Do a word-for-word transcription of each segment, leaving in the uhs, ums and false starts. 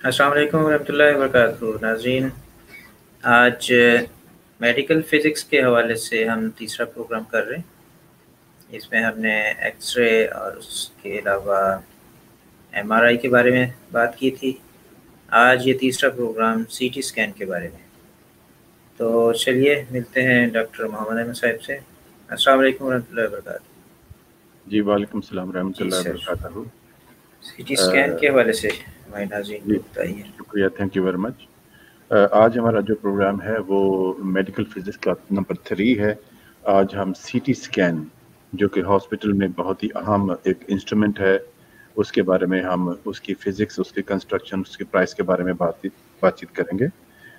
السلام علیکم ورحمۃ اللہ وبرکاتہ ناظرین، آج میڈیکل فزکس کے حوالے سے ہم تیسرا پروگرام کر رہے ہیں۔ اس میں ہم نے ایکس رے اور اس کے علاوہ ایم آر آئی کے بارے میں بات کی تھی۔ آج یہ تیسرا پروگرام سی ٹی اسکین کے بارے میں۔ تو چلیے ملتے ہیں ڈاکٹر محمد احمد صاحب سے۔ السلام علیکم ورحمۃ اللہ وبرکاتہ۔ جی وعلیکم السلام ورحمۃ جی اللہ سر، وبرکاتہ۔ سی ٹی اسکین کے حوالے سے ہمارے ناظرین جی کو بتائیے۔ شکریہ، تھینک یو ویری مچ۔ آج ہمارا جو پروگرام ہے وہ میڈیکل فزکس کا نمبر تھری ہے۔ آج ہم سی ٹی اسکین جو کہ ہاسپٹل میں بہت ہی اہم ایک انسٹرومنٹ ہے، اس کے بارے میں ہم اس کی فزکس، اس کی کنسٹرکشن، اس کی پرائس کے بارے میں بات بات چیت کریں گے۔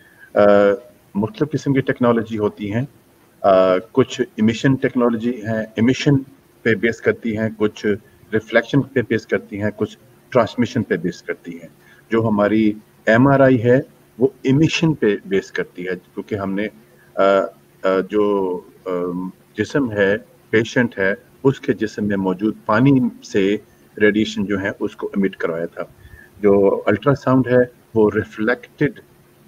مختلف قسم کی ٹیکنالوجی ہوتی ہیں، کچھ امیشن ٹیکنالوجی ہیں، امیشن پہ بیس کرتی ہیں، کچھ ریفلیکشن پہ بیس کرتی ہیں، کچھ ٹرانسمیشن پہ بیس کرتی ہیں۔ جو ہماری ایم آر آئی ہے وہ امیشن پہ بیس کرتی ہے، کیونکہ ہم نے جو جسم ہے، پیشنٹ ہے، اس کے جسم میں موجود پانی سے ریڈیشن جو ہے اس کو امیٹ کروایا تھا۔ جو الٹرا ساؤنڈ ہے وہ ریفلیکٹڈ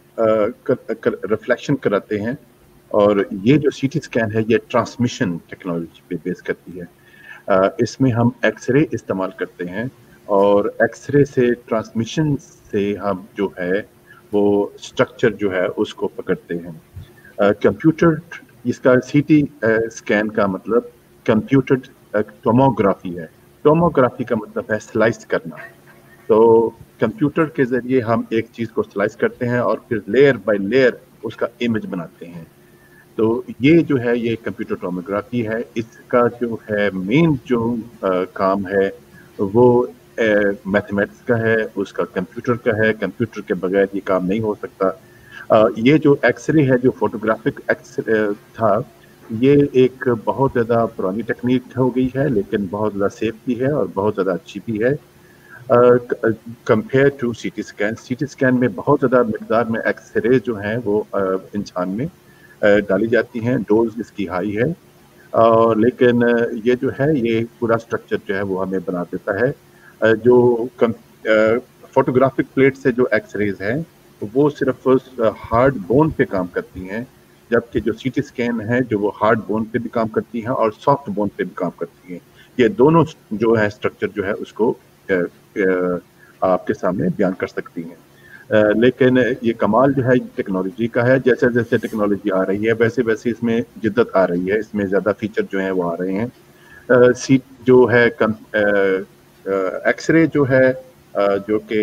ریفلیکشن کراتے ہیں، اور یہ جو سی ٹی اسکین ہے یہ ٹرانسمیشن ٹیکنالوجی پہ بیس کرتی ہے۔ اس میں ہم ایکس رے استعمال کرتے ہیں، اور ایکس رے سے ٹرانسمیشن سے ہم جو ہے وہ اسٹرکچر جو ہے اس کو پکڑتے ہیں۔ کمپیوٹر، اس کا سی ٹی اسکین کا مطلب کمپیوٹرڈ ٹوموگرافی ہے۔ ٹوموگرافی کا مطلب ہے سلائس کرنا۔ تو کمپیوٹر کے ذریعے ہم ایک چیز کو سلائس کرتے ہیں اور پھر لیئر بائی لیئر اس کا امیج بناتے ہیں۔ تو یہ جو ہے یہ کمپیوٹر ٹوموگرافی ہے۔ اس کا جو ہے مین جو کام ہے وہ میتھمیٹکس کا ہے، اس کا کمپیوٹر کا ہے۔ کمپیوٹر کے بغیر یہ کام نہیں ہو سکتا۔ یہ جو ایکس رے ہے، جو فوٹوگرافک ایکس رے تھا، یہ ایک بہت زیادہ پرانی ٹیکنیک ہو گئی ہے، لیکن بہت زیادہ سیف بھی ہے اور بہت زیادہ اچھی بھی ہے compare to C T scan. C T scan میں بہت زیادہ مقدار میں ایکس رے جو ہیں وہ انسان میں ڈالی جاتی ہیں، ڈوز اس کی ہائی ہے، اور لیکن یہ جو ہے یہ پورا اسٹرکچر جو ہے وہ ہمیں بنا دیتا ہے۔ جو فوٹوگرافک پلیٹ سے جو ایکس ریز ہیں وہ صرف ہارڈ بون پہ کام کرتی ہیں، جبکہ جو سی ٹی اسکین ہے جو وہ ہارڈ بون پہ بھی کام کرتی ہیں اور سافٹ بون پہ بھی کام کرتی ہیں۔ یہ دونوں جو ہے اسٹرکچر جو ہے اس کو آپ کے سامنے بیان کر سکتی ہیں۔ لیکن یہ کمال جو ہے ٹیکنالوجی کا ہے، جیسے جیسے ٹیکنالوجی آ رہی ہے ویسے ویسے اس میں جدت آ رہی ہے، اس میں زیادہ فیچر جو ہیں وہ آ رہے ہیں۔ سی جو ہے ایکس رے جو ہے جو کہ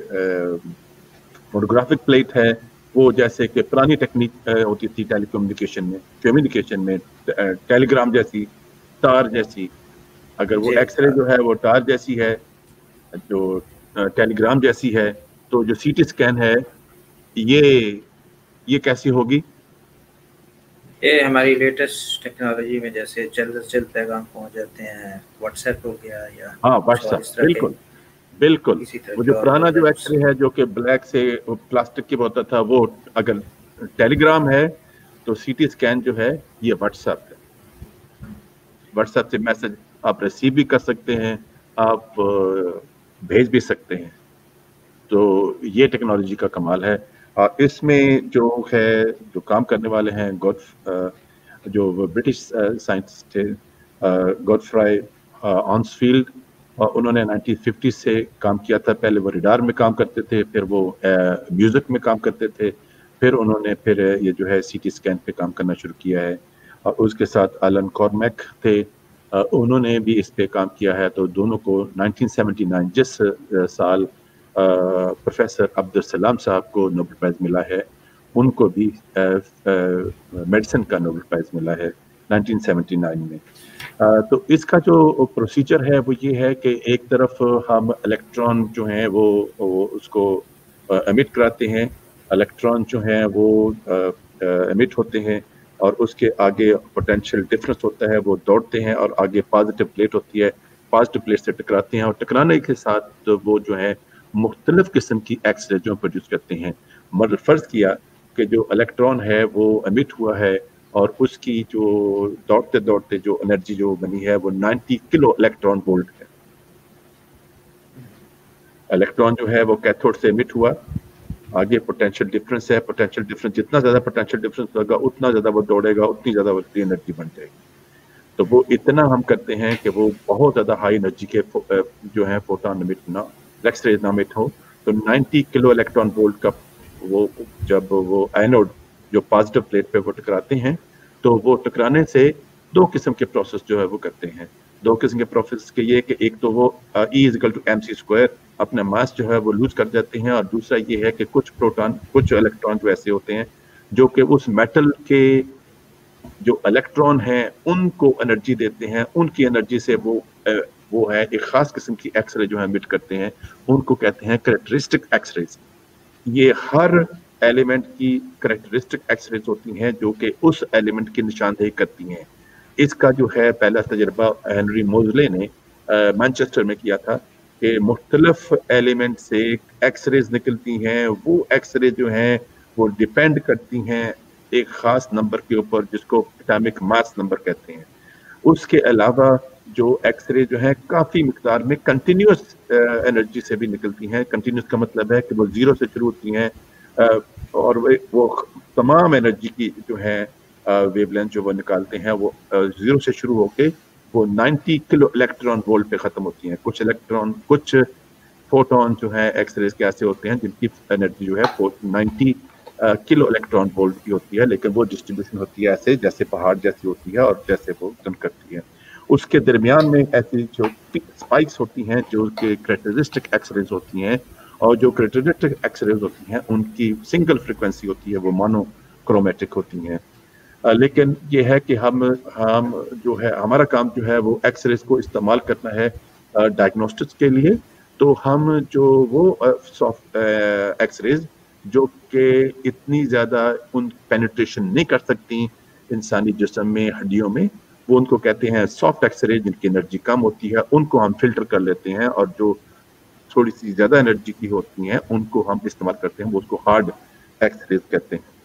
فوٹوگرافک پلیٹ ہے، وہ جیسے کہ پرانی ٹیکنیک ہوتی تھی ٹیلی کمیونیکیشن میں کمیونیکیشن میں ٹیلی گرام جیسی، تار جیسی، اگر وہ ایکس رے جو ہے وہ تار جیسی ہے، جو ٹیلی گرام جیسی ہے، تو جو سی ٹی اسکین ہے یہ یہ کیسی ہوگی؟ یہ ہماری لیٹسٹ ٹیکنالوجی میں جیسے جلد از جلد پیغام پہنچ جاتے ہیں، واٹس ایپ ہو گیا یا ہاں واٹس ایپ، بالکل بالکل۔ وہ جو پرانا جو ایکس رے ہے جو کہ بلیک سے پلاسٹک کی ہوتا تھا، وہ اگر ٹیلی گرام ہے تو سی ٹی اسکین جو ہے یہ واٹس ایپ ہے۔ واٹس ایپ سے میسج آپ ریسیو بھی کر سکتے ہیں، آپ بھیج بھی سکتے ہیں۔ تو یہ ٹیکنالوجی کا کمال ہے۔ اور اس میں جو ہے جو کام کرنے والے ہیں گوڈ جو برٹش سائنٹسٹ تھے گوڈفرائی آنسفیلڈ، انہوں نے نائنٹین ففٹی سے کام کیا تھا۔ پہلے وہ ریڈار میں کام کرتے تھے، پھر وہ میوزک میں کام کرتے تھے، پھر انہوں نے پھر یہ جو ہے سی ٹی اسکین پہ کام کرنا شروع کیا ہے۔ اور اس کے ساتھ ایلن کارمیک تھے، انہوں نے بھی اس پہ کام کیا ہے۔ تو دونوں کو نائنٹین سیونٹی نائن جس سال پروفیسر عبدالسلام صاحب کو نوبل پرائز ملا ہے، ان کو بھی میڈیسن کا نوبل پرائز ملا ہے نائنٹین سیونٹی نائن میں۔ تو اس کا جو پروسیجر ہے وہ یہ ہے کہ ایک طرف ہم الیکٹران جو ہیں وہ اس کو ایمٹ کراتے ہیں، الیکٹران جو ہیں وہ ایمٹ ہوتے ہیں، اور اس کے آگے پوٹینشیل ڈفرنس ہوتا ہے، وہ دوڑتے ہیں، اور آگے پازیٹیو پلیٹ ہوتی ہے، پازیٹیو پلیٹ سے ٹکراتے ہیں، اور ٹکرانے کے ساتھ وہ جو ہے مختلف قسم کی ایکس رے جو پروڈیوس کرتے ہیں۔ مطلب فرض کیا کہ جو الیکٹران ہے وہ ایمٹ ہوا ہے، اور اس کی جو دوڑتے دوڑتے جو انرجی جو بنی ہے وہ نائنٹی کلو الیکٹران وولٹ ہے۔ इलेक्ट्रॉन जो है वो कैथोड से एमिट हुआ, आगे पोटेंशियल डिफरेंस है, पोटेंशियल डिफरेंस जितना ज्यादा पोटेंशियल डिफरेंस होगा उतना ज्यादा वो दौड़ेगा, उतनी ज्यादा उसकी एनर्जी बन जाएगी। तो वो इतना हम करते हैं कि वो बहुत ज्यादा हाई एनर्जी के जो है फोटोन एमिट ना, एक्स रेज ना एमिट हो। तो नब्बे किलो इलेक्ट्रॉन वोल्ट का वो जब वो एनोड जो पॉजिटिव प्लेट पे वो टकराते हैं, तो वो टकराने से दो किस्म के प्रोसेस जो है वो करते हैं। दो किस्म के प्रोसेस के ये कि एक तो वो E is equal to M C square अपना मास जो है वो लूज कर जाते हैं, और दूसरा ये है कि कुछ प्रोटॉन कुछ इलेक्ट्रॉन जो ऐसे होते हैं जो कि उस मेटल के जो इलेक्ट्रॉन हैं उनको एनर्जी देते हैं, उनकी एनर्जी से वो वो है एक खास किस्म की एक्सरे जो है एमिट करते हैं, उनको कहते हैं कैरेक्टरिस्टिक एक्सरेज। ये हर एलिमेंट की कैरेक्टरिस्टिक एक्सरेज होती हैं जो कि उस एलिमेंट की निशानदेही करती हैं। इसका जो है पहला तजर्बा हेनरी मोजले ने मैनचेस्टर में किया था कि मुख्तलिफ एलिमेंट से एक्सरेज निकलती हैं, वो एक्सरे जो हैं वो डिपेंड करती हैं एक खास नंबर के ऊपर जिसको एटॉमिक मास नंबर कहते हैं। उसके अलावा जो एक्सरे जो है काफ़ी मिकदार में कंटिन्यूस एनर्जी से भी निकलती हैं। कंटिन्यूस का मतलब है कि वो जीरो से शुरू होती हैं और वो, वो तमाम एनर्जी की जो है वेवलेंथ जो वो निकालते हैं वो जीरो से शुरू होके वो नब्बे किलो इलेक्ट्रॉन वोल्ट पे ख़त्म होती हैं। कुछ इलेक्ट्रॉन कुछ फोटोन जो है एक्सरेज के ऐसे होते हैं जिनकी एनर्जी जो है नब्बे किलो इलेक्ट्रॉन वोल्ट की होती है, लेकिन वो डिस्ट्रीब्यूशन होती है ऐसे जैसे पहाड़ जैसी होती है और जैसे वो टर्न करती है। उसके दरमियान में ऐसी जो स्पाइक्स होती हैं जो कि कैरेक्टरिस्टिक एक्सरेज होती हैं, और जो कैरेक्टरिस्टिक एक्सरेज होती हैं उनकी सिंगल फ्रिक्वेंसी होती है, वो मोनोक्रोमेटिक होती हैं। लेकिन ये है कि हम हम जो है हमारा काम जो है वो एक्सरेज को इस्तेमाल करना है डायग्नोस्टिक्स के लिए। तो हम जो वो सॉफ्ट एक्सरेज जो कि इतनी ज़्यादा उन पेनिट्रेशन नहीं कर सकती इंसानी जिस्म में हड्डियों में, वो उनको कहते हैं सॉफ्ट एक्सरे, जिनकी एनर्जी कम होती है उनको हम फिल्टर कर लेते हैं, और जो थोड़ी सी ज़्यादा एनर्जी की होती हैं उनको हम इस्तेमाल करते हैं, वो उसको हार्ड एक्सरेज कहते हैं।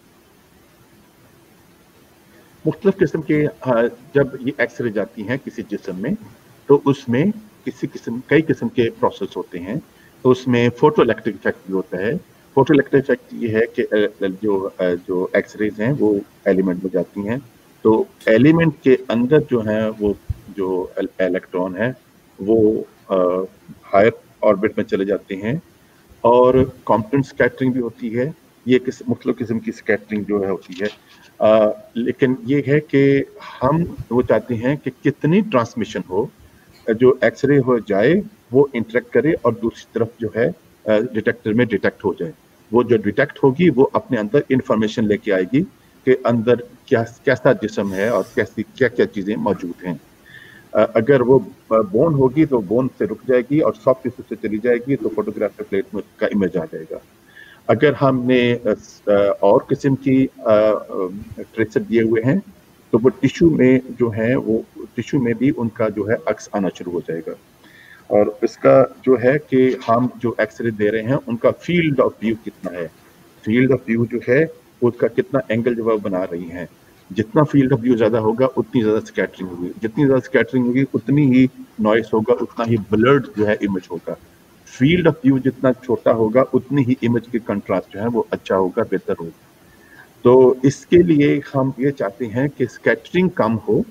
मुख्तलिफ किस्म के जब ये एक्सरे जाती हैं किसी जिस्म में तो उसमें किसी किस्म कई किस्म के प्रोसेस होते हैं। तो उसमें फोटो इलेक्ट्रिक इफेक्ट भी होता है। फोटो इलेक्ट्रिक इफेक्ट ये है कि जो जो एक्सरेज हैं वो एलिमेंट में जाती हैं, तो एलिमेंट के अंदर जो है वो जो इलेक्ट्रॉन है वो हायर ऑर्बिट में चले जाते हैं, और कॉम्पटेंट स्कैटरिंग भी होती है। ये किस मुख्तलिफ किस्म की स्कैटरिंग जो है होती है, आ, लेकिन ये है कि हम वो चाहते हैं कि कितनी ट्रांसमिशन हो, जो एक्सरे हो जाए वो इंटरेक्ट करे और दूसरी तरफ जो है डिटेक्टर में डिटेक्ट हो जाए। वो जो डिटेक्ट होगी वो अपने अंदर इंफॉर्मेशन लेके आएगी कि अंदर क्या कैसा जिस्म है और कैसी क्या क्या चीज़ें मौजूद हैं। अगर वो बोन होगी तो बोन से रुक जाएगी और सॉफ्ट टिश्यू से चली जाएगी तो फोटोग्राफिक प्लेट में उसका इमेज आ जाएगा। अगर हमने और किस्म की ट्रेसर दिए हुए हैं तो वो टिश्यू में जो है वो टिश्यू में भी उनका जो है अक्स आना शुरू हो जाएगा। और इसका जो है कि हम जो एक्सरे दे रहे हैं उनका फील्ड ऑफ व्यू कितना है, फील्ड ऑफ व्यू जो है उसका कितना एंगल जो है बना रही हैं। जितना फील्ड ऑफ व्यू ज़्यादा होगा उतनी ज़्यादा स्कैटरिंग होगी, जितनी ज़्यादा स्कैटरिंग होगी उतनी ही नॉइस होगा, उतना ही ब्लर्ड जो है इमेज होगा। फील्ड ऑफ व्यू जितना छोटा होगा उतनी ही इमेज की कंट्रास्ट जो है वो अच्छा होगा, बेहतर होगा। तो इसके लिए हम ये चाहते हैं कि स्कैटरिंग कम हो,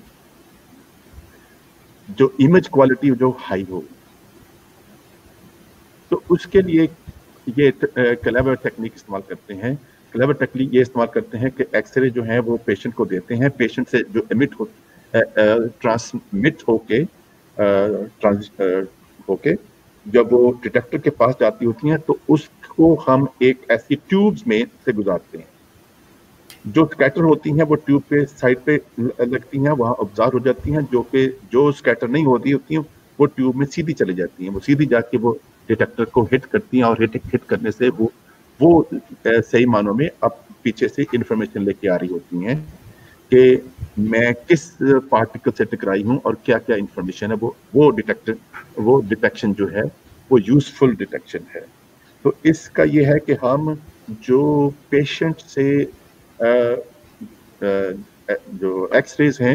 जो इमेज क्वालिटी जो हाई हो। तो उसके लिए ये क्लेवर टेक्निक इस्तेमाल करते हैं। क्लेवर टेक्निक ये इस्तेमाल करते हैं कि एक्सरे जो है वो पेशेंट को देते हैं, पेशेंट से जो एमिट हो ट्रांसमिट होके ट्रांस होके जब वो डिटेक्टर के पास जाती होती हैं तो उसको हम एक ऐसी ट्यूब्स में से गुजारते हैं। जो स्कैटर होती हैं वो ट्यूब पे साइड पे लगती हैं, वहाँ ऑब्जर्व हो जाती हैं। जो कि जो स्कैटर नहीं होती होती हैं वो ट्यूब में सीधी चली जाती हैं, वो सीधी जाके वो डिटेक्टर को हिट करती हैं, और हिट हिट करने से वो वो सही मानों में अब पीछे से इंफॉर्मेशन लेके आ रही होती हैं कि मैं किस पार्टिकल से टकराई हूँ और क्या क्या इंफॉर्मेशन है। वो वो डिटेक्टर वो डिटेक्शन जो है वो यूजफुल डिटेक्शन है। तो इसका ये है कि हम जो पेशेंट से आ, आ, जो एक्सरेज हैं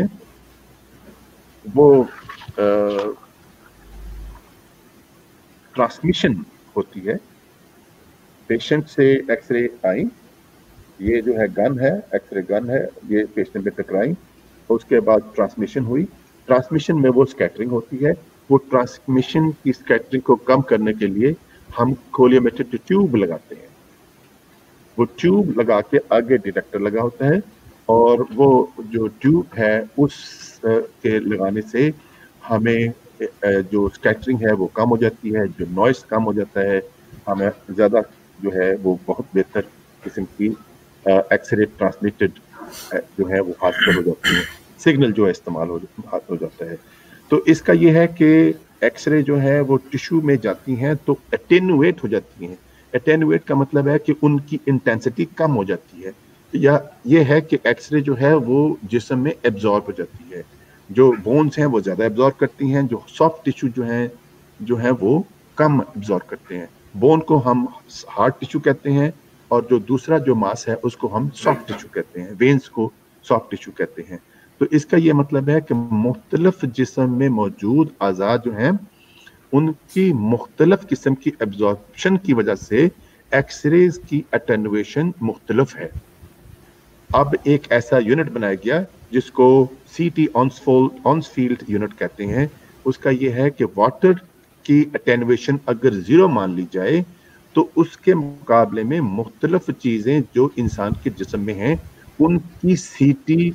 वो ट्रांसमिशन होती है, पेशेंट से एक्सरे आई, ये जो है गन है, एक्सरे गन है, ये पेशेंट में टकराई, उसके बाद ट्रांसमिशन हुई, ट्रांसमिशन में वो स्कैटरिंग होती है, वो ट्रांसमिशन की स्कैटरिंग को कम करने के लिए हम कोलियोमेट्रिक ट्यूब लगाते हैं, वो ट्यूब लगा के आगे डिटेक्टर लगा होता है, और वो जो ट्यूब है उस के लगाने से हमें जो स्कैटरिंग है वो कम हो जाती है, जो नॉइस कम हो जाता है, हमें ज़्यादा जो है वो बहुत बेहतर किस्म की एक्सरे ट्रांसमिटेड जो है वो हासिल हो जाती है, सिग्नल जो है इस्तेमाल हो, हो जाता है। तो इसका ये है कि एक्सरे जो है वो टिश्यू में जाती हैं तो एटेनुएट हो जाती हैं। एटेनुएट का मतलब है कि उनकी इंटेंसिटी कम हो जाती है, या ये है कि एक्सरे जो है वो जिस्म में एब्जॉर्ब हो जाती है, जो बोन्स हैं वो ज़्यादा एब्जॉर्ब करती हैं, जो सॉफ्ट टिश्यू जो हैं जो है वो कम एब्जॉर्ब करते हैं। बोन को हम हार्ड टिश्यू कहते हैं, और जो दूसरा जो मास है उसको हम सॉफ्ट टिश्यू कहते हैं, वेन्स को सॉफ्ट टिश्यू कहते हैं। तो इसका ये मतलब है कि मुख्तलिफ जिस्म में मौजूद आज़ा जो हैं उनकी मुख्तलिफ किस्म की एब्जॉर्प्शन की वजह से एक्सरेज की अटेनुएशन मुख्तलिफ है। अब एक ऐसा यूनिट बनाया गया जिसको सी टी ऑन्सफील्ड यूनिट कहते हैं। उसका ये है कि वाटर की अटेनुएशन अगर ज़ीरो मान ली जाए तो उसके मुकाबले में मुख्तलिफ चीज़ें जो इंसान के जिस्म में हैं उनकी सी टी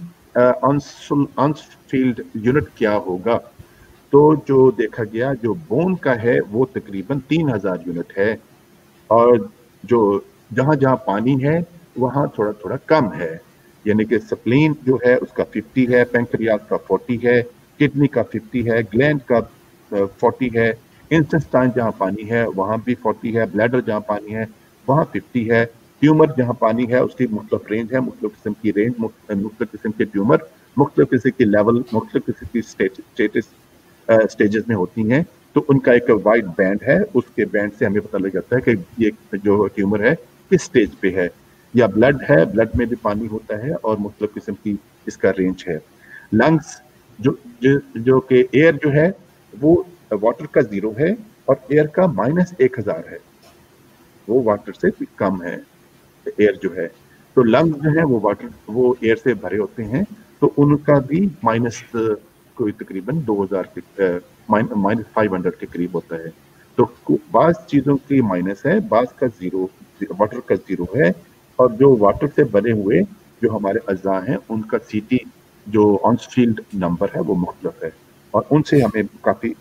ऑन्सफील्ड यूनिट क्या होगा। तो जो देखा गया जो बोन का है वो तकरीबन तीन हजार यूनिट है, और जो जहाँ जहाँ पानी है वहाँ थोड़ा थोड़ा कम है, यानी कि स्प्लीन जो है उसका पचास है, पैंक्रियास का चालीस है, किडनी का पचास है, ग्लैंड का चालीस है, इंटेस्टाइन जहाँ पानी है वहाँ भी चालीस है, ब्लैडर जहाँ पानी है वहाँ पचास है, ट्यूमर जहाँ पानी है उसकी मुख्तलिफ रेंज है, मुख्तलिफ किस्म की रेंज, मुख्तलिफ किस्म के ट्यूमर, मुख्तलिफ किस्म की लेवल, मुख्तलिफ किस्म की स्टेटस स्टेजेस में होती हैं। तो उनका एक वाइड बैंड है, उसके बैंड से हमें पता लग जाता है कि ये जो ट्यूमर है किस स्टेज पे है। या ब्लड है, ब्लड में भी पानी होता है और मुख्तलिफ किस्म की इसका रेंज है। लंग्स जो जो, जो कि एयर जो है वो वाटर का जीरो है और एयर का माइनस एक हजार है, वो वाटर से कम है एयर जो है। तो लंग्स जो है वो वाटर वो एयर से भरे होते हैं, तो उनका भी माइनस कोई तकरीबन दो हजार के माइनस फाइव हंड्रेड के करीब होता है। तो बाज़ चीज़ों की माइनस है, बाज़ का जीरो, वाटर का जीरो है, और जो वाटर से बने हुए जो हमारे अज़ा हैं उनका सीटी जो ऑन्सफील्ड नंबर है वो मुख्तलिफ है, और उनसे हमें काफ़ी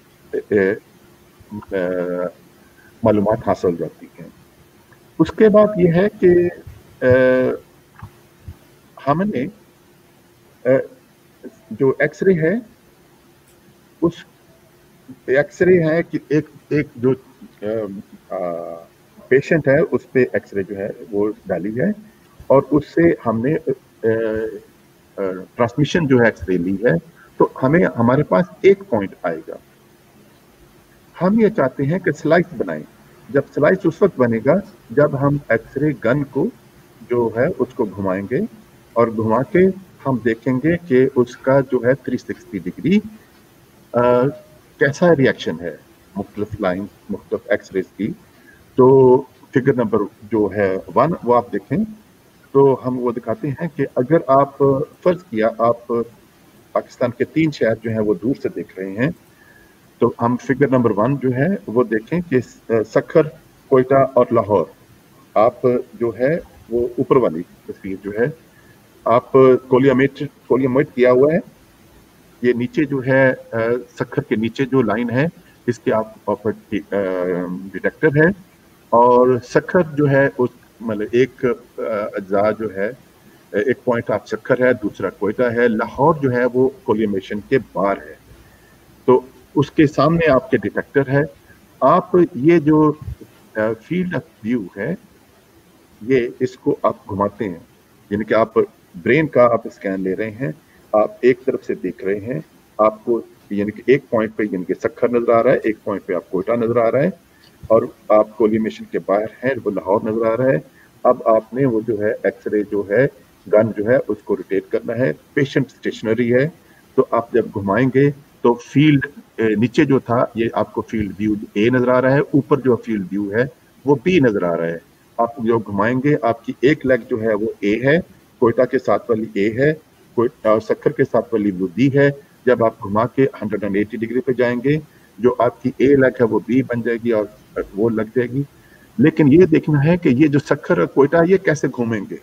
मालूमात हासिल हो जाती हैं। उसके बाद ये है कि हमने आ, जो एक्सरे है उस एक्सरे है कि एक एक जो पेशेंट है उस पे एक्सरे जो है वो डाली है, और उससे हमने ट्रांसमिशन जो है एक्सरे ली है, तो हमें हमारे पास एक पॉइंट आएगा। हम ये चाहते हैं कि स्लाइस बनाएं। जब स्लाइस उस वक्त बनेगा जब हम एक्सरे गन को जो है उसको घुमाएंगे, और घुमा के हम देखेंगे कि उसका जो है तीन सौ साठ डिग्री आ, कैसा रिएक्शन है मुख्तलिफ लाइन मुख्तलिफ एक्सरेज की। तो फिगर नंबर जो है वन वो आप देखें, तो हम वो दिखाते हैं कि अगर आप फर्ज किया आप पाकिस्तान के तीन शहर जो हैं वो दूर से देख रहे हैं, तो हम फिगर नंबर वन जो है वो देखें कि सखर, कोयटा और लाहौर, आप जो है वो ऊपर वाली तस्वीर जो है आप कोलियोमेट कोलियोमेट किया हुआ है, ये नीचे जो है सखर के नीचे जो लाइन है इसके आप प्रॉपर्टी डिटेक्टर है, और सखर जो है उस मतलब एक अज्जा जो है एक पॉइंट आप सखर है, दूसरा कोयटा है, लाहौर जो है वो कोलियोमेशन के बाहर है, तो उसके सामने आपके डिटेक्टर है। आप ये जो फील्ड ऑफ व्यू है ये इसको आप घुमाते हैं, यानी कि आप ब्रेन का आप स्कैन ले रहे हैं, आप एक तरफ से देख रहे हैं, आपको यानी कि एक पॉइंट पे यानी कि सखर नजर आ रहा है, एक पॉइंट पे आप कोयटा नजर आ रहा है, और आप कोलियोमेशन के बाहर हैं वो लाहौर नजर आ रहा है। अब आपने वो जो है एक्सरे जो है गन जो है उसको रोटेट करना है, पेशेंट स्टेशनरी है, तो आप जब घुमाएंगे तो तो फील्ड नीचे जो था ये आपको फील्ड व्यू ए नजर आ रहा है, ऊपर जो फील्ड व्यू है वो बी नजर आ रहा है। आप जो घुमाएंगे आपकी एक लेग जो है वो ए है, कोयटा के साथ वाली ए है, और सक्खर के साथ वाली वो बी है। जब आप घुमा के एक सौ अस्सी डिग्री पे जाएंगे जो आपकी ए लेग है वो बी बन जाएगी और वो लग जाएगी। लेकिन ये देखना है कि ये जो सक्खर और कोयटा ये कैसे घूमेंगे।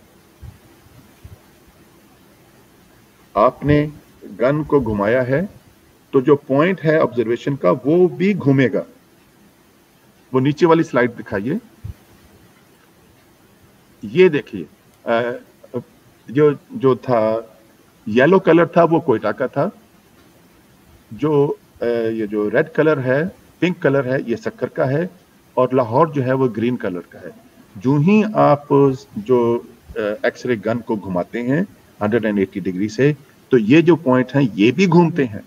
आपने गन को घुमाया है तो जो पॉइंट है ऑब्जर्वेशन का वो भी घूमेगा। वो नीचे वाली स्लाइड दिखाइए, ये देखिए जो जो था येलो कलर था वो कोयटा का था, जो ये जो रेड कलर है पिंक कलर है ये सक्खर का है, और लाहौर जो है वो ग्रीन कलर का है। जो ही आप जो एक्सरे गन को घुमाते हैं एक सौ अस्सी डिग्री से तो ये जो पॉइंट हैं ये भी घूमते हैं,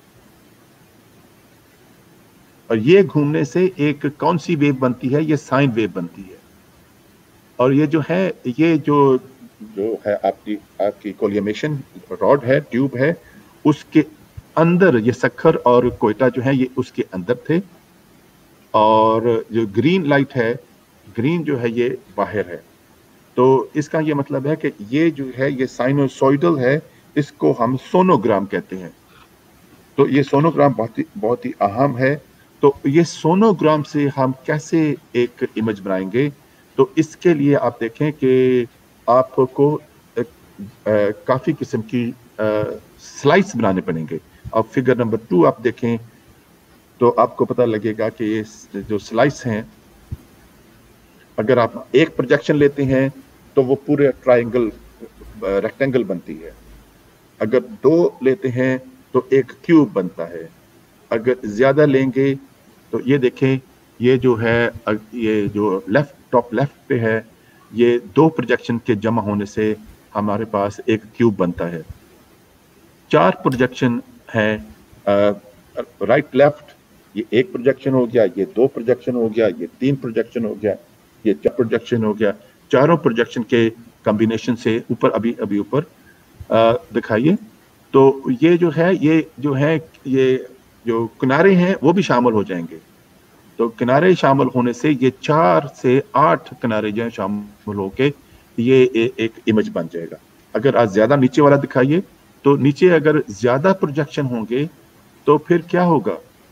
और ये घूमने से एक कौन सी वेव बनती है, ये साइन वेव बनती है। और ये जो है ये जो जो है आपकी आपकी कोलिमेशन रॉड है, ट्यूब है, उसके अंदर ये सक्खर और कोयटा जो है ये उसके अंदर थे, और जो ग्रीन लाइट है, ग्रीन जो है ये बाहर है। तो इसका ये मतलब है कि ये जो है ये साइनोसॉइडल है, इसको हम सोनोग्राम कहते हैं। तो ये सोनोग्राम बहुत ही बहुत ही अहम है। तो ये सोनोग्राम से हम कैसे एक इमेज बनाएंगे, तो इसके लिए आप देखें कि आपको काफ़ी किस्म की स्लाइस बनाने पड़ेंगे। अब फिगर नंबर टू आप देखें तो आपको पता लगेगा कि ये जो स्लाइस हैं, अगर आप एक प्रोजेक्शन लेते हैं तो वो पूरे ट्रायंगल रेक्टेंगल बनती है, अगर दो लेते हैं तो एक क्यूब बनता है, अगर ज़्यादा लेंगे तो ये देखें ये जो है ये जो लेफ्ट टॉप लेफ्ट पे है ये दो प्रोजेक्शन के जमा होने से हमारे पास एक क्यूब बनता है। चार प्रोजेक्शन है राइट लेफ्ट, ये एक प्रोजेक्शन हो गया, ये दो प्रोजेक्शन हो गया, ये तीन प्रोजेक्शन हो गया, ये चार प्रोजेक्शन हो गया। चारों प्रोजेक्शन के कॉम्बिनेशन से ऊपर अभी अभी ऊपर दिखाइए। तो ये जो है ये जो है ये जो किनारे हैं वो भी शामिल हो जाएंगे। तो किनारे शामिल होने से ये चार से आठ किनारे जो है शामिल होके ये ए, एक इमेज बन जाएगा। अगर आज ज्यादा नीचे वाला दिखाइए तो नीचे अगर ज्यादा प्रोजेक्शन होंगे तो फिर क्या होगा,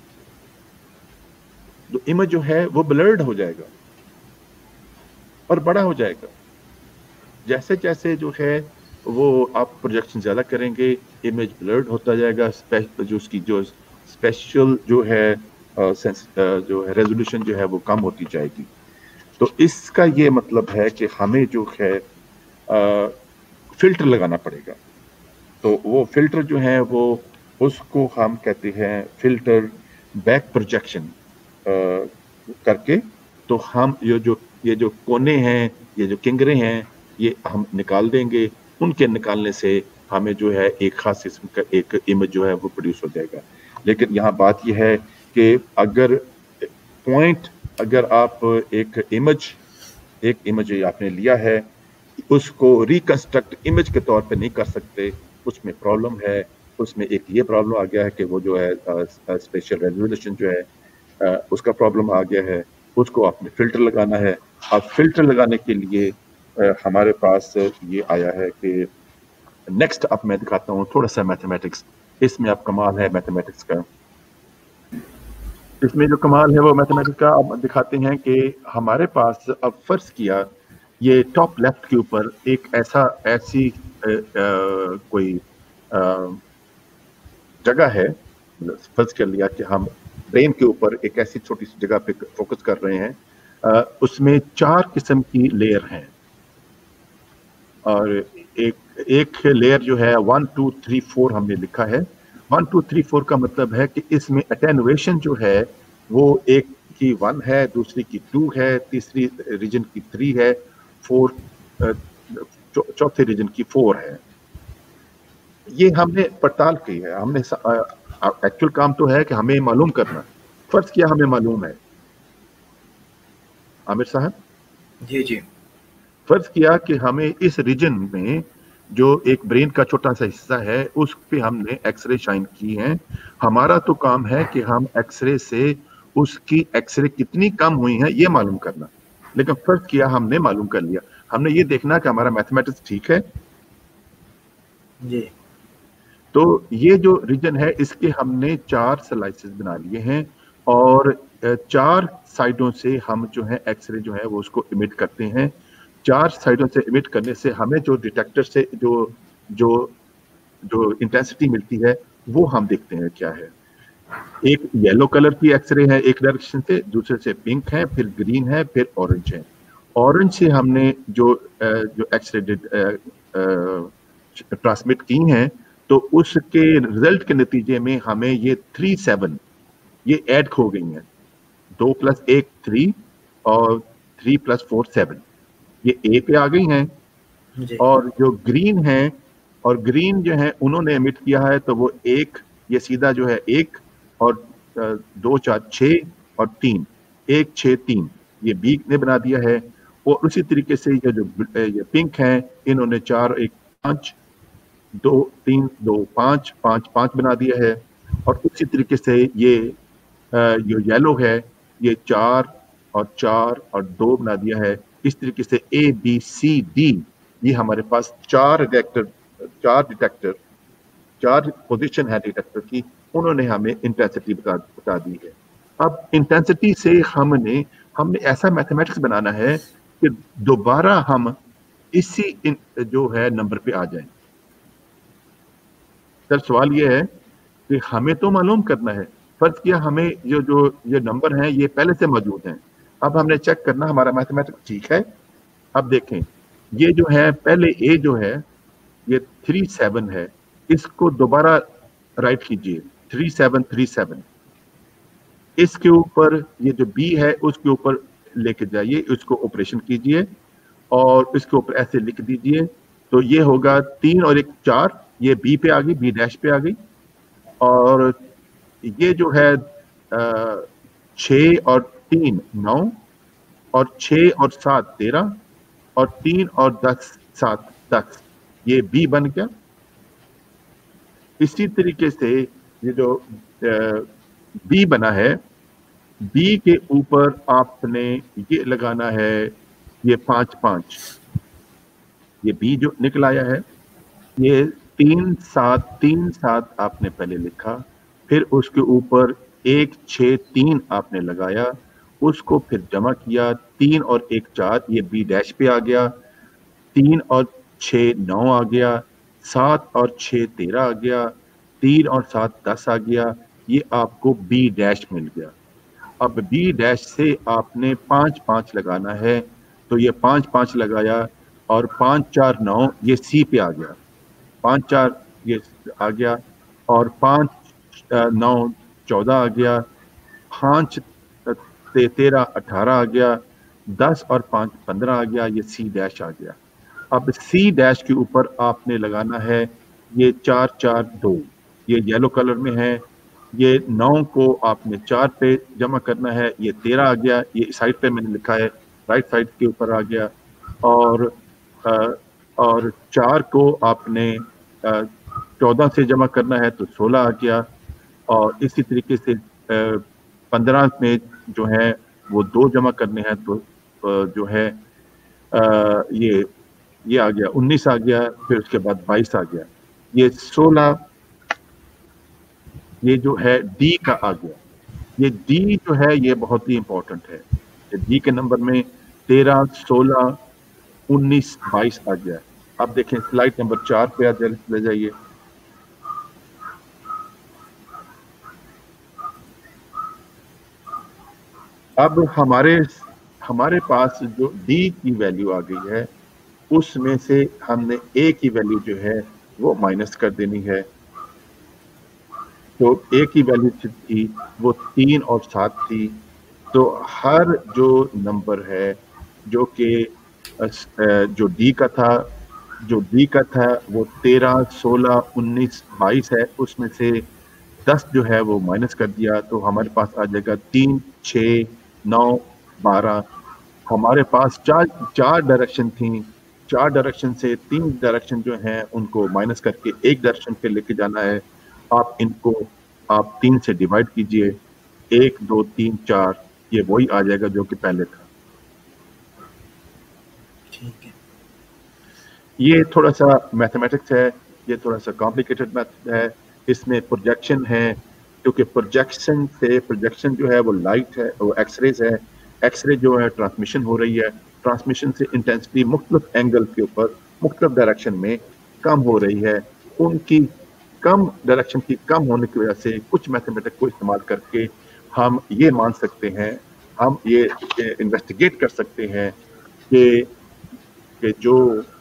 तो इमेज जो है वो ब्लर्ड हो जाएगा और बड़ा हो जाएगा। जैसे जैसे जो है वो आप प्रोजेक्शन ज्यादा करेंगे इमेज ब्लर्ड होता जाएगा, जो उसकी जो स्पेशल जो है आ, सेंस, आ, जो है रेजोल्यूशन जो है वो कम होती जाएगी। तो इसका ये मतलब है कि हमें जो है आ, फिल्टर लगाना पड़ेगा। तो वो फिल्टर जो है वो उसको हम कहते हैं फिल्टर बैक प्रोजेक्शन करके। तो हम ये जो ये जो कोने हैं, ये जो किंगरे हैं, ये हम निकाल देंगे। उनके निकालने से हमें जो है एक खास किस्म का एक इमेज जो है वो प्रोड्यूस हो जाएगा। लेकिन यहाँ बात यह है कि अगर पॉइंट अगर आप एक इमेज एक इमेज आपने लिया है उसको रिकंस्ट्रक्ट इमेज के तौर पे नहीं कर सकते, उसमें प्रॉब्लम है। उसमें एक ये प्रॉब्लम आ गया है कि वो जो है स्पेशल रेजोल्यूशन जो है आ, उसका प्रॉब्लम आ गया है, उसको आपने फिल्टर लगाना है। अब फिल्टर लगाने के लिए आ, हमारे पास ये आया है कि नेक्स्ट अब मैं दिखाता हूँ थोड़ा सा मैथमेटिक्स। इसमें अब कमाल है मैथमेटिक्स का। इसमें जो कमाल है वो मैथमेटिक्स का अब दिखाते हैं कि हमारे पास अब फर्ज किया ये टॉप लेफ्ट के ऊपर एक ऐसा ऐसी आ, आ, कोई जगह है। फर्ज कर लिया कि हम ब्रेन के ऊपर एक ऐसी छोटी सी जगह पे फोकस कर रहे हैं, आ, उसमें चार किस्म की लेयर हैं और एक एक लेयर जो है वन टू थ्री फोर हमने लिखा है। वन टू थ्री फोर का मतलब है कि इसमें अटेनुएशन जो है वो एक की वन है, दूसरी की टू है, तीसरी रीजन की थ्री है, फोर चौथे रीजन की फोर है। ये हमने पड़ताल की है। हमने एक्चुअल काम तो है कि हमें मालूम करना। फर्ज किया हमें मालूम है आमिर साहब। जी जी। फर्ज किया कि हमें इस रीजन में जो एक ब्रेन का छोटा सा हिस्सा है उस पे हमने एक्सरे शाइन की हैं। हमारा तो काम है कि हम एक्सरे से उसकी एक्सरे कितनी कम हुई है ये मालूम करना, लेकिन फर्ज किया हमने मालूम कर लिया, हमने ये देखना कि हमारा मैथमेटिक्स ठीक है जी। तो ये जो रीजन है इसके हमने चार स्लाइसेस बना लिए हैं और चार साइडों से हम जो है एक्सरे जो है वो उसको इमिट करते हैं। चार साइडों से इमिट करने से हमें जो डिटेक्टर से जो जो जो इंटेंसिटी मिलती है वो हम देखते हैं क्या है। एक येलो कलर की एक्सरे है एक डायरेक्शन से, दूसरे से पिंक है, फिर ग्रीन है, फिर ऑरेंज है। ऑरेंज से हमने जो जो एक्सरे ट्रांसमिट की हैं तो उसके रिजल्ट के नतीजे में हमें ये थ्री सेवन ये ऐड हो गई हैं, दो प्लस एक थ्री और थ्री प्लस फोर सेवन, ये ए पे आ गई हैं। और जो ग्रीन है और ग्रीन जो है उन्होंने एमिट किया है तो वो एक, ये सीधा जो है एक और दो चार छः और तीन, एक छः तीन, ये बी ने बना दिया है। और उसी तरीके से ये जो ये पिंक है इन्होंने चार एक पाँच, दो तीन दो पाँच, पाँच पाँच बना दिया है। और उसी तरीके से ये जो येलो है ये चार और चार और दो बना दिया है। इस तरीके से ए बी सी डी ये हमारे पास चार डिटेक्टर चार डिटेक्टर चार पोजीशन है डिटेक्टर की, उन्होंने हमें इंटेंसिटी बता बता दी है। अब इंटेंसिटी से हमने हमने ऐसा मैथमेटिक्स बनाना है कि दोबारा हम इसी जो है नंबर पे आ जाएं। सर सवाल ये है कि हमें तो मालूम करना है, फर्ज किया हमें जो जो ये नंबर हैं ये पहले से मौजूद हैं, अब हमने चेक करना हमारा मैथमेटिक्स ठीक है। अब देखें ये जो है पहले ए जो है ये थ्री सेवन है, इसको दोबारा राइट कीजिए थ्री सेवन थ्री सेवन, इसके ऊपर ये जो बी है उसके ऊपर लेके जाइए, उसको ऑपरेशन कीजिए और इसके ऊपर ऐसे लिख दीजिए तो ये होगा तीन और एक चार, ये बी पे आ गई, बी डैश पे आ गई। और ये जो है छः और तीन नौ और छः और सात तेरह और तीन और दस सात दस, ये बी बन गया। इसी तरीके से ये जो बी बना है, बी के ऊपर आपने ये लगाना है ये पाँच पाँच, ये बी जो निकल आया है ये तीन सात तीन सात आपने पहले लिखा, फिर उसके ऊपर एक छः तीन आपने लगाया, उसको फिर जमा किया, तीन और एक चार, ये बी डैश पे आ गया, तीन और छः नौ आ गया, सात और छः तेरह आ गया, तीन और सात दस आ गया, ये आपको बी डैश मिल गया। अब बी डैश से आपने पाँच पाँच लगाना है तो ये पाँच पाँच लगाया और पाँच चार नौ, ये सी पे आ गया, पाँच चार ये आ गया और पाँच नौ चौदह आ गया, पाँच तेरह अठारह आ गया, दस और पाँच पंद्रह आ गया, ये सी डैश आ गया। अब सी डैश के ऊपर आपने लगाना है ये चार चार दो, ये येलो कलर में है, ये नौ को आपने चार पे जमा करना है, ये तेरह आ गया, ये साइड पे मैंने लिखा है राइट साइड के ऊपर आ गया। और आ, और चार को आपने चौदह से जमा करना है तो सोलह आ गया। और इसी तरीके से पंद्रह में जो है वो दो जमा करने हैं तो जो है आ, ये ये आ गया उन्नीस आ गया, फिर उसके बाद बाईस आ गया, ये सोलह, ये जो है डी का आ गया। ये डी जो है ये बहुत ही इंपॉर्टेंट है, डी के नंबर में तेरह सोलह उन्नीस बाईस आ गया। अब देखें स्लाइड नंबर चार पे आ ले जाइए। अब हमारे हमारे पास जो डी की वैल्यू आ गई है उसमें से हमने ए की वैल्यू जो है वो माइनस कर देनी है। तो ए की वैल्यू थी वो तीन और सात थी, तो हर जो नंबर है जो कि जो डी का था जो डी का था वो तेरह सोलह उन्नीस बाईस है, उसमें से दस जो है वो माइनस कर दिया तो हमारे पास आ जाएगा तीन छः नौ बारह। हमारे पास चार चार डायरेक्शन थी, चार डायरेक्शन से तीन डायरेक्शन जो हैं उनको माइनस करके एक डायरेक्शन पे लेके जाना है, आप इनको आप तीन से डिवाइड कीजिए, एक दो तीन चार, ये वही आ जाएगा जो कि पहले था। ठीक है, ये थोड़ा सा मैथमेटिक्स है, ये थोड़ा सा कॉम्प्लिकेटेड मैथ है, इसमें प्रोजेक्शन है, क्योंकि प्रोजेक्शन से प्रोजेक्शन जो है वो लाइट है, वो एक्सरेज है, एक्सरे जो है ट्रांसमिशन हो रही है, ट्रांसमिशन से इंटेंसिटी मुख्तलिफ एंगल के ऊपर मुख्तलिफ डायरेक्शन में कम हो रही है, उनकी कम डायरेक्शन की कम होने की वजह से कुछ मैथमेटिक्स को इस्तेमाल करके हम ये मान सकते हैं, हम ये इन्वेस्टिगेट कर सकते हैं कि कि जो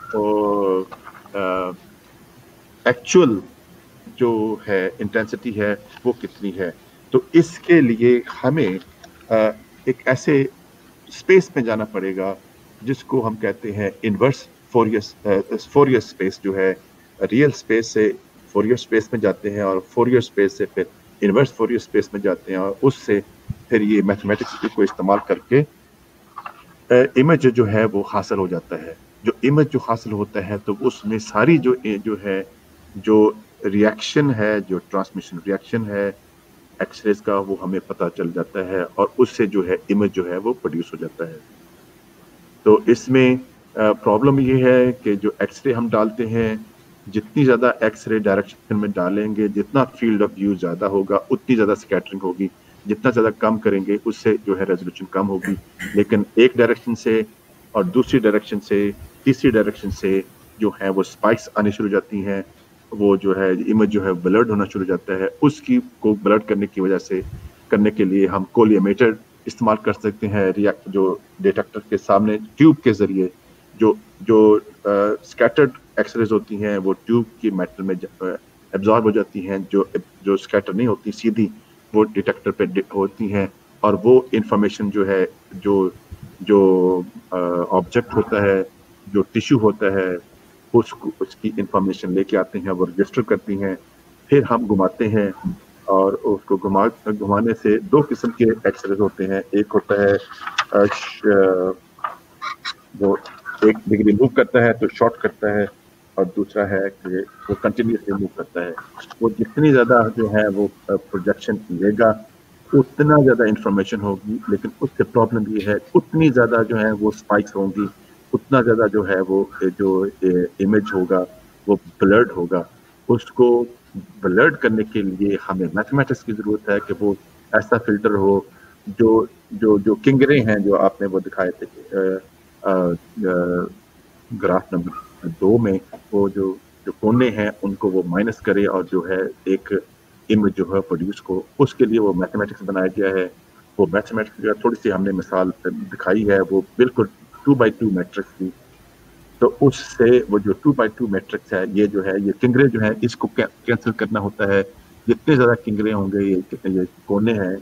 एक्चुअल जो है इंटेंसिटी है वो कितनी है। तो इसके लिए हमें आ, एक ऐसे स्पेस में जाना पड़ेगा जिसको हम कहते हैं इनवर्स फोरियर फोरियर स्पेस, जो है रियल स्पेस से फोरियर स्पेस में जाते हैं और फोरियर स्पेस से फिर इनवर्स फोरियर स्पेस में जाते हैं, और उससे फिर ये मैथमेटिक्स को इस्तेमाल करके इमेज जो है वो हासिल हो जाता है। जो इमेज जो हासिल होता है तो उसमें सारी जो जो है जो रिएक्शन है, जो ट्रांसमिशन रिएक्शन है एक्सरेज का, वो हमें पता चल जाता है और उससे जो है इमेज जो है वो प्रोड्यूस हो जाता है। तो इसमें प्रॉब्लम ये है कि जो एक्सरे हम डालते हैं, जितनी ज़्यादा एक्सरे डायरेक्शन में डालेंगे, जितना फील्ड ऑफ व्यू ज़्यादा होगा उतनी ज़्यादा स्कैटरिंग होगी, जितना ज़्यादा कम करेंगे उससे जो है रेजोल्यूशन कम होगी। लेकिन एक डायरेक्शन से और दूसरी डायरेक्शन से तीसरी डायरेक्शन से जो है वो स्पाइक्स आनी शुरू हो जाती हैं, वो जो है इमेज जो है ब्लर्ड होना शुरू हो जाता है। उसकी को ब्लर्ड करने की वजह से करने के लिए हम कोलियोमीटर इस्तेमाल कर सकते हैं, रिएक्ट जो डिटेक्टर के सामने ट्यूब के ज़रिए जो जो स्कैटर्ड एक्सरेज होती हैं वो ट्यूब की मेटल में एब्जॉर्ब हो जाती हैं, जो जो स्कैटर नहीं होती सीधी वो डिटेक्टर पे होती हैं, और वो इंफॉर्मेशन जो है जो जो ऑब्जेक्ट uh, होता है, जो टिश्यू होता है, उसको उसकी इंफॉर्मेशन लेके आते हैं, वो रजिस्टर करती हैं, फिर हम घुमाते हैं और उसको घुमा घुमाने से दो किस्म के एक्सरेज होते हैं। एक होता है वो एक डिग्री मूव करता है तो शॉर्ट करता है, और दूसरा है कि वो कंटिन्यूसली मूव करता है। वो जितनी ज़्यादा जो है वो प्रोजेक्शन लेगा उतना ज़्यादा इंफॉर्मेशन होगी, लेकिन उससे प्रॉब्लम ये है उतनी ज़्यादा जो है वो स्पाइक्स होंगी, उतना ज़्यादा जो है वो जो इमेज होगा वो ब्लर्ड होगा। उसको ब्लर्ड करने के लिए हमें मैथमेटिक्स की ज़रूरत है कि वो ऐसा फिल्टर हो जो जो जो किंगरे हैं जो आपने वो दिखाए थे ग्राफ नंबर दो में, वो जो जो कोने हैं उनको वो माइनस करे और जो है एक इमेज जो है प्रोड्यूस को, उसके लिए वो मैथमेटिक्स बनाया गया है। वो मैथमेटिक्स जो थोड़ी सी हमने मिसाल दिखाई है, वो बिल्कुल टू बाई टू मैट्रिक्स की। तो उससे वो जो टू बाई टू मैट्रिक्स है, ये जो है ये किंगरे जो है इसको कैंसिल करना होता है। जितने ज़्यादा किंगरे होंगे, ये ये कोने हैं,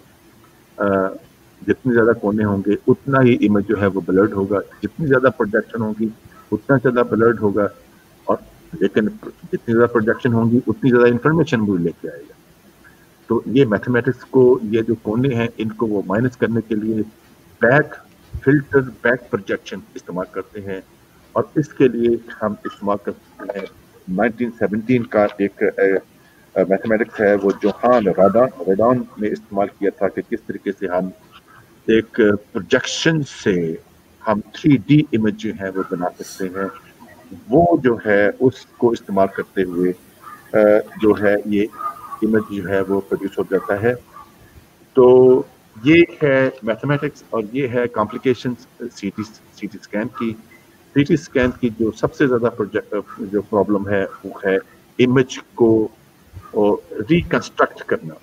जितने ज़्यादा कोने होंगे उतना ही इमेज जो है वो ब्लर्ड होगा, जितनी ज़्यादा प्रोजेक्शन होगी उतना ज़्यादा ब्लर्ड होगा, और लेकिन जितनी ज़्यादा प्रोजेक्शन होंगी उतनी ज़्यादा इंफॉर्मेशन भी लेके आएगा। तो ये मैथमेटिक्स को, ये जो कोने हैं इनको वो माइनस करने के लिए बैक फिल्टर बैक प्रोजेक्शन इस्तेमाल करते हैं, और इसके लिए हम इस्तेमाल करते हैं नाइनटीन सेवनटीन का एक मैथमेटिक्स है, वो जोहान राडॉन राडॉन ने इस्तेमाल किया था कि किस तरीके से हम एक प्रोजेक्शन से हम थ्री डी इमेज जो है वो बना सकते हैं। वो जो है उसको इस्तेमाल करते हुए जो है ये इमेज जो है वो प्रोड्यूस हो जाता है। तो ये है मैथमेटिक्स, और ये है कॉम्प्लिकेशंस सीटी सीटी स्कैन की। सीटी स्कैन की जो सबसे ज़्यादा जो प्रॉब्लम है वो है इमेज को रिकंस्ट्रक्ट करना।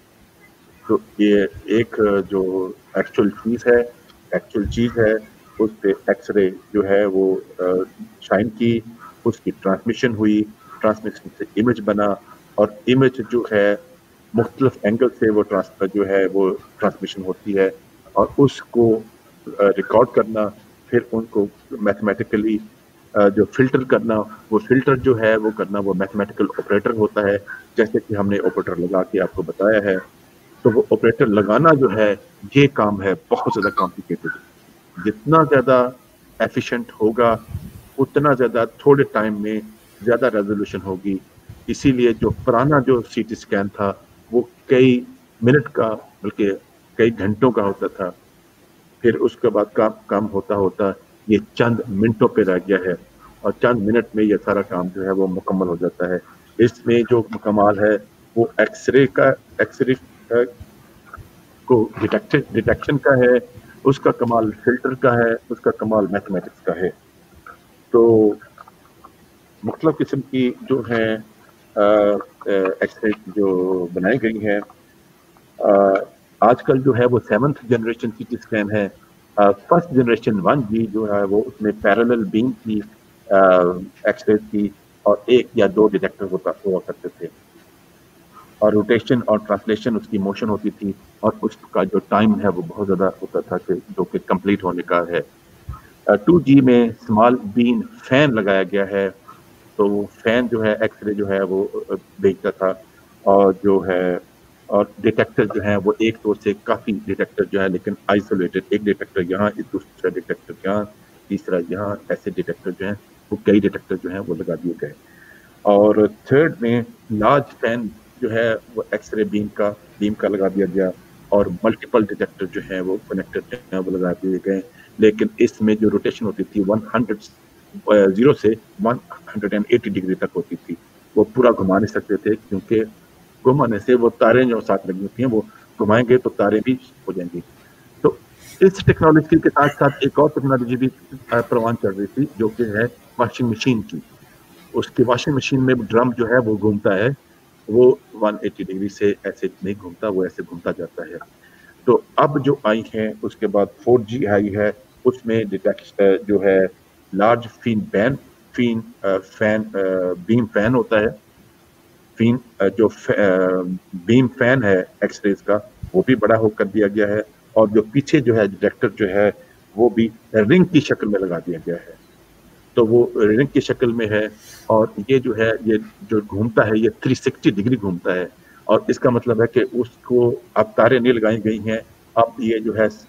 तो ये एक जो एक्चुअल चीज़ है एक्चुअल चीज़ है उस पे एक्सरे जो है वो शाइन की, उसकी ट्रांसमिशन हुई, ट्रांसमिशन से इमेज बना, और इमेज जो है मुख्तलिफ एंगल से वो ट्रांसफर जो है वो ट्रांसमिशन होती है, और उसको रिकॉर्ड करना, फिर उनको मैथमेटिकली जो फिल्टर करना, वो फिल्टर जो है वो करना वो मैथमेटिकल ऑपरेटर होता है, जैसे कि हमने ऑपरेटर लगा के आपको बताया है। तो वो ऑपरेटर लगाना जो है ये काम है बहुत ज़्यादा कॉम्प्लिकेटेड। जितना ज़्यादा एफिशिएंट होगा اتنا زیادہ تھوڑے ٹائم میں زیادہ ریزولوشن ہوگی. اسی لیے جو پرانا جو سی ٹی اسکین تھا وہ کئی منٹ کا بلکہ کئی گھنٹوں کا ہوتا تھا. پھر اس کے بعد کام کام ہوتا ہوتا یہ چند منٹوں پہ رہ گیا ہے اور چند منٹ میں یہ سارا کام جو ہے وہ مکمل ہو جاتا ہے. اس میں جو کمال ہے وہ ایکس رے کا ایکس رے کو ڈیٹیکشن کا ہے, اس کا کمال فلٹر کا ہے, اس کا کمال میتھمیٹکس کا ہے. تو مختلف قسم کی جو ہیں ایکس رے جو بنائی گئی ہیں. آج کل جو ہے وہ seventh generation C T scan ہے. فرسٹ جنریشن ون جی جو ہے وہ اس میں پیرالل بیم کی ایکس رے تھی اور ایک یا دو ڈیٹیکٹر ہوتا ہوا کرتے تھے, اور روٹیشن اور ٹرانسلیشن اس کی موشن ہوتی تھی, اور اس کا جو ٹائم ہے وہ بہت زیادہ ہوتا تھا کہ جو کہ کمپلیٹ ہونے کا ہے. ٹو جی میں اسمال بین فین لگایا گیا ہے, تو وہ فین جو ہے ایکس رے جو ہے وہ بھیجتا تھا, اور جو ہے اور ڈیٹیکٹر جو ہیں وہ ایک طور سے کافی ڈیٹیکٹر جو ہے لیکن آئسولیٹڈ, ایک ڈیٹیکٹر یہاں, ایک دوسرا ڈیٹیکٹر یہاں, تیسرا یہاں, ایسے ڈیٹیکٹر جو ہیں وہ کئی ڈیٹیکٹر جو ہیں وہ لگا دیے گئے. اور تھرڈ میں لارج فین جو ہے وہ ایکس رے بیم کا بیم کا لگا دیا گیا, اور ملٹیپل ڈیٹیکٹر جو ہیں وہ کنیکٹر جو ہیں وہ لگا دیے گئے. لیکن اس میں جو روٹیشن ہوتی تھی ون ہنڈریڈ زیرو سے one hundred and eighty degree تک ہوتی تھی, وہ پورا گھما نہیں سکتے تھے کیونکہ گھمانے سے وہ تاریں جو ساتھ لگی ہوتی ہیں وہ گھمائیں گے تو تاریں بھی ہو جائیں گی. تو اس ٹیکنالوجی کے ساتھ ساتھ ایک اور ٹیکنالوجی بھی پروان چل رہی تھی جو کہ ہے واشنگ مشین کی. اس کی واشنگ مشین میں ڈرم جو ہے وہ گھومتا ہے, وہ ون ایٹی ڈگری سے ایسے نہیں گھومتا, وہ ایسے گھومتا جاتا ہے. تو اب جو آئی ہیں اس کے بعد فور جی آئی ہے, اس میں ڈیٹیکشن جو ہے large fan beam fan fan beam fan ہوتا ہے. فین جو بیم فین ہے ایکس ریز کا وہ بھی بڑا ہو کر دیا گیا ہے, اور جو پیچھے جو ہے ڈیٹیکٹر جو ہے وہ بھی رنگ کی شکل میں لگا دیا گیا ہے. تو وہ رنگ کی شکل میں ہے, اور یہ جو ہے یہ جو گھومتا ہے یہ تھری سکسٹی ڈگری گھومتا ہے, اور اس کا مطلب ہے کہ اس کو اب تاریں نہیں لگائی گئی ہیں, اب یہ جو ہے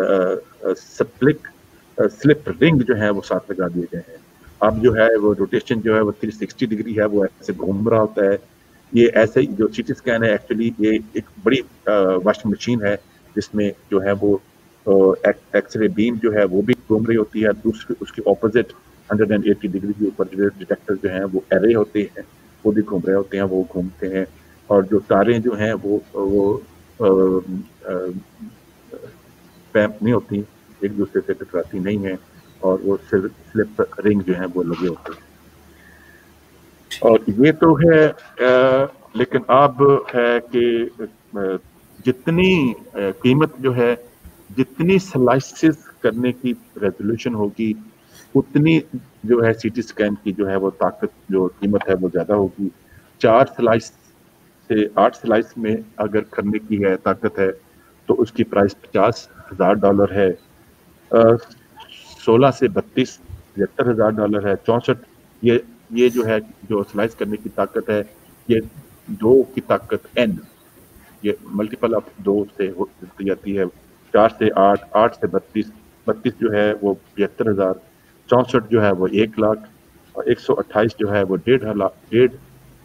سپلک سلپ رنگ جو ہے وہ ساتھ لگا دیے گئے ہیں. اب جو ہے وہ روٹیشن جو ہے وہ تھری سکسٹی ڈگری ہے, وہ ایسے گھوم رہا ہوتا ہے. یہ ایسے ہی جو سی ٹی اسکین ہے ایکچولی یہ ایک بڑی واشنگ مشین ہے جس میں جو ہے وہ ایکس رے بیم جو ہے وہ بھی گھوم رہی ہوتی ہے, دوسری اس کی opposite hundred and eighty degree کے اوپر جو ڈیٹیکٹر جو ہیں وہ ایرے ہوتے ہیں وہ بھی گھوم رہے ہوتے ہیں, وہ گھومتے ہیں, اور جو تاریں جو ہیں وہ وہ پیمپ نہیں ہوتی, ایک دوسرے سے ٹکراتی نہیں ہیں, اور وہ سلپ رنگ جو ہیں وہ لگے ہوتے ہیں. اور یہ تو ہے, لیکن اب ہے کہ جتنی قیمت جو ہے, جتنی سلائسز کرنے کی ریزولوشن ہوگی اتنی جو ہے سی ٹی اسکین کی جو ہے وہ طاقت جو قیمت ہے وہ زیادہ ہوگی. چار سلائس سے آٹھ سلائس میں اگر کرنے کی ہے طاقت ہے تو اس کی پرائس پچاس ہزار ڈالر ہے, سولہ سے بتیس پچہتر ہزار ڈالر ہے, چونسٹھ یہ یہ جو ہے جو سلائس کرنے کی طاقت ہے یہ دو کی طاقت این, یہ ملٹیپل آف دو سے ہوتی جاتی ہے, چار سے آٹھ, آٹھ سے بتیس, بتیس جو ہے وہ پچہتر ہزار, چونسٹھ جو ہے وہ ایک لاکھ, اور ایک سو اٹھائیس جو ہے وہ ڈیڑھ لاکھ ڈیڑھ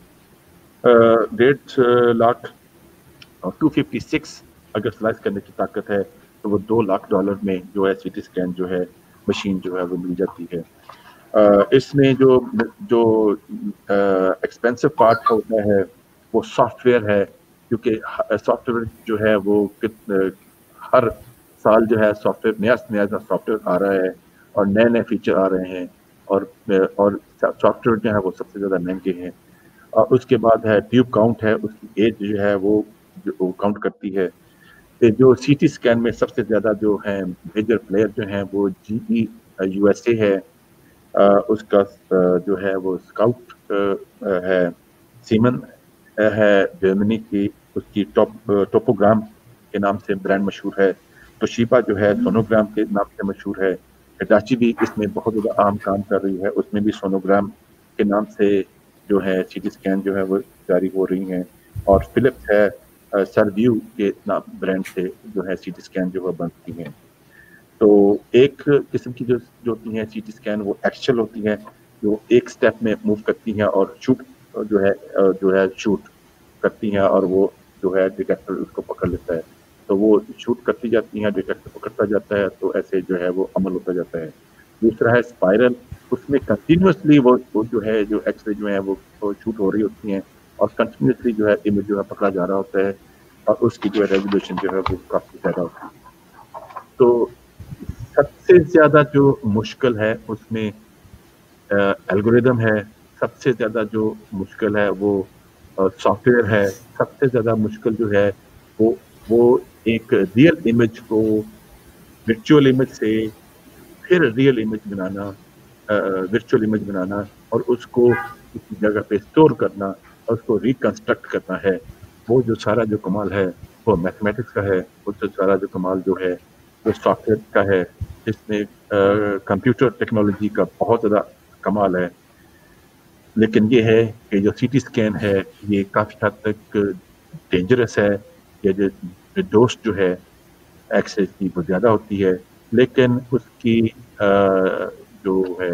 ڈیڑھ لاکھ, اور ٹو ففٹی سکس اگر سلائس کرنے کی طاقت ہے تو وہ دو لاکھ ڈالر میں جو ہے سی ٹی اسکین جو ہے مشین جو ہے وہ مل جاتی ہے. اس میں جو جو ایکسپینسو پارٹ ہوتا ہے وہ سافٹ ویئر ہے, کیونکہ سافٹ ویئر جو ہے وہ ہر سال جو ہے سافٹ ویئر نیا نیا سافٹ ویئر آ رہا ہے اور نئے نئے فیچر آ رہے ہیں, اور اور سافٹ ویئر جو ہے وہ سب سے زیادہ مہنگے ہیں. اور اس کے بعد ہے ٹیوب کاؤنٹ ہے, اس کی ایج جو ہے وہ جو کاؤنٹ کرتی ہے. جو سی ٹی اسکین میں سب سے زیادہ جو ہیں میجر پلیئر جو ہیں وہ جی ای یو ایس اے ہے, اس کا جو ہے وہ اسکاؤٹ ہے, سیمن ہے جرمنی کی, اس کی ٹاپ ٹوپوگرام کے نام سے برانڈ مشہور ہے, توشیبا جو ہے سونوگرام کے نام سے مشہور ہے, ہٹاچی بھی اس میں بہت زیادہ عام کام کر رہی ہے, اس میں بھی سونوگرام کے نام سے جو ہے سی ٹی اسکین جو ہے وہ جاری ہو رہی ہیں, اور فلپس ہے سرویو کے نام برانڈ سے جو ہے سی ٹی اسکین جو ہے بنتی ہیں. تو ایک قسم کی جو جو ہوتی ہیں سی ٹی اسکین وہ ایکچوئل ہوتی ہیں جو ایک سٹیپ میں موو کرتی ہیں اور شوٹ جو ہے جو ہے شوٹ کرتی ہیں اور وہ جو ہے ڈیٹیکٹر اس کو پکڑ لیتا ہے. تو وہ شوٹ کرتی جاتی ہیں, ڈیٹیکٹر پکڑتا جاتا ہے, تو ایسے جو ہے وہ عمل ہوتا جاتا ہے. دوسرا ہے اسپائرل, اس میں کنٹینیوسلی وہ جو ہے جو ایکس رے جو ہے وہ شوٹ ہو رہی ہوتی ہیں اور کنٹینیوسلی جو ہے امیج جو ہے پکڑا جا رہا ہوتا ہے اور اس کی جو ہے ریزولوشن جو ہے وہ کافی زیادہ ہوتی ہے. تو سب سے زیادہ جو مشکل ہے اس میں الگوریدم ہے, سب سے زیادہ جو مشکل ہے وہ سافٹ ویئر ہے, سب سے زیادہ مشکل جو ہے وہ وہ ایک ریئل امیج کو ورچوئل امیج سے پھر ریئل امیج بنانا, ورچوئل امیج بنانا اور اس کو کسی جگہ پہ اسٹور کرنا اور اس کو ریکنسٹرکٹ کرنا ہے. وہ جو سارا جو کمال ہے وہ میتھمیٹکس کا ہے, وہ جو سارا جو کمال جو ہے وہ سافٹ ویئر کا ہے, جس میں کمپیوٹر ٹیکنالوجی کا بہت زیادہ کمال ہے. لیکن یہ ہے کہ جو سی ٹی اسکین ہے یہ کافی حد تک ڈینجرس ہے. یہ جو ڈوز جو ہے ایکس رے کی وہ زیادہ ہوتی ہے, لیکن اس کی جو ہے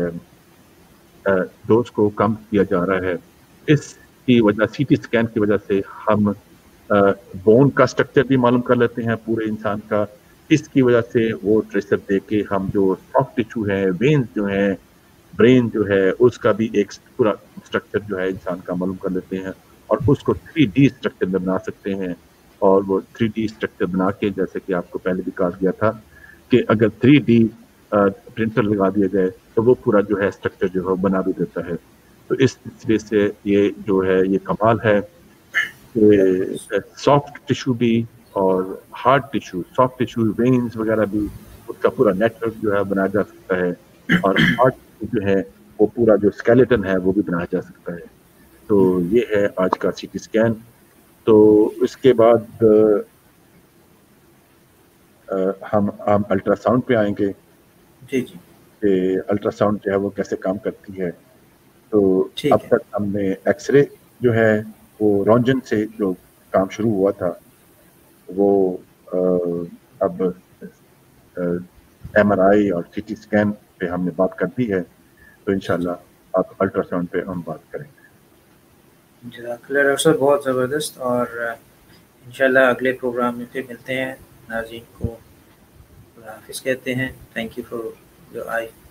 ڈوز کو کم کیا جا رہا ہے. اس کی وجہ سی ٹی اسکین کی وجہ سے ہم بون کا اسٹرکچر بھی معلوم کر لیتے ہیں پورے انسان کا. اس کی وجہ سے وہ ٹریسر دے کے ہم جو سافٹ ٹیشو ہے, وینز جو ہیں, برین جو ہے, اس کا بھی ایک پورا اسٹرکچر جو ہے انسان کا معلوم کر لیتے ہیں اور اس کو تھری ڈی اسٹرکچر میں بنا سکتے ہیں. اور وہ تھری ڈی اسٹرکچر بنا کے, جیسے کہ آپ کو پہلے بھی کہا گیا تھا کہ اگر تھری ڈی پرنٹر لگا دیا جائے تو وہ پورا جو ہے اسٹرکچر جو ہے بنا بھی دیتا ہے. تو اس سلسلے سے یہ جو ہے یہ کمال ہے کہ سافٹ ٹیشو بھی اور hard tissue, soft tissue veins وغیرہ بھی اس کا پورا نیٹ ورک جو ہے بنایا جا سکتا ہے, اور ہارڈ ٹیشو جو ہے وہ پورا جو اسکیلیٹن ہے وہ بھی بنایا جا سکتا ہے. تو یہ ہے آج کا سی ٹی اسکین. تو اس کے بعد ہم ہم الٹرا ساؤنڈ پہ آئیں گے. جی جی کہ الٹرا ساؤنڈ جو ہے وہ کیسے کام کرتی ہے. تو اب ٹھیک ہے. تک ہم نے ایکس رے جو ہے وہ رونجن سے جو کام شروع ہوا تھا وہ اب ایم آر آئی اور سی ٹی اسکین پہ ہم نے بات کر دی ہے. تو انشاءاللہ آپ الٹرا ساؤنڈ پہ ہم بات کریں گے. جزاک اللہ ڈاکٹر صاحب, بہت زبردست. اور انشاءاللہ اگلے پروگرام میں پھر ملتے ہیں. ناظرین کو خدا حافظ کہتے ہیں. Thank you for your I